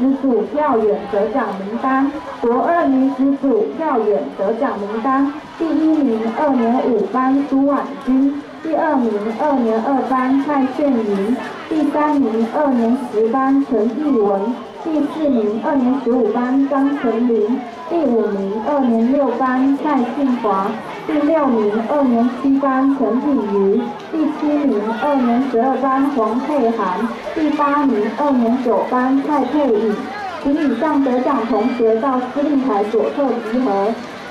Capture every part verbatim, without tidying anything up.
子组票选得奖名单，国二女子组票选得奖名单：第一名二年五班苏婉君，第二名二年二班蔡炫莹，第三名二年十班陈艺文，第四名二年十五班张成林，第五名二年六班蔡信华，第六名二年七班陈品瑜，第七名二年十二班黄佩涵，第八名二年九班蔡佩颖。请以上得奖同学到司令台左侧集合。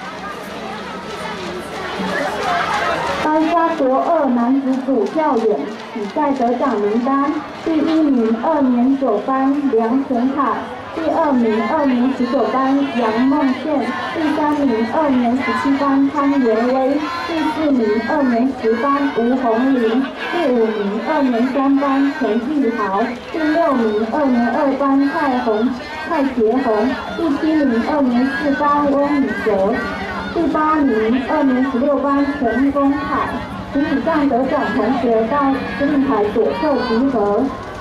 颁发国二男子组票选比赛得奖名单：第一名二年九班梁成凯，第二名二年十九班杨梦宪，第三名二年十七班潘元威，第四名二年十班吴红林，第五名二年三班陈义豪，第六名二年二班蔡红蔡杰宏，第七名二年四班翁宇哲，第八名二年十六班陈公凯。请以上得奖同学到司令台左侧集合。